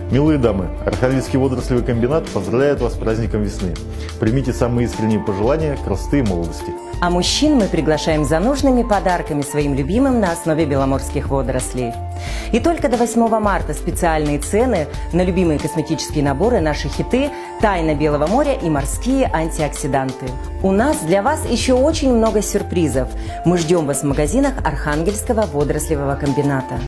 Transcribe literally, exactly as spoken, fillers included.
Милые дамы, Архангельский водорослевый комбинат поздравляет вас с праздником весны. Примите самые искренние пожелания красоты и молодости. А мужчин мы приглашаем за нужными подарками своим любимым на основе беломорских водорослей. И только до восьмого марта специальные цены на любимые косметические наборы, наши хиты, «Тайна Белого моря» и морские антиоксиданты. У нас для вас еще очень много сюрпризов. Мы ждем вас в магазинах Архангельского водорослевого комбината.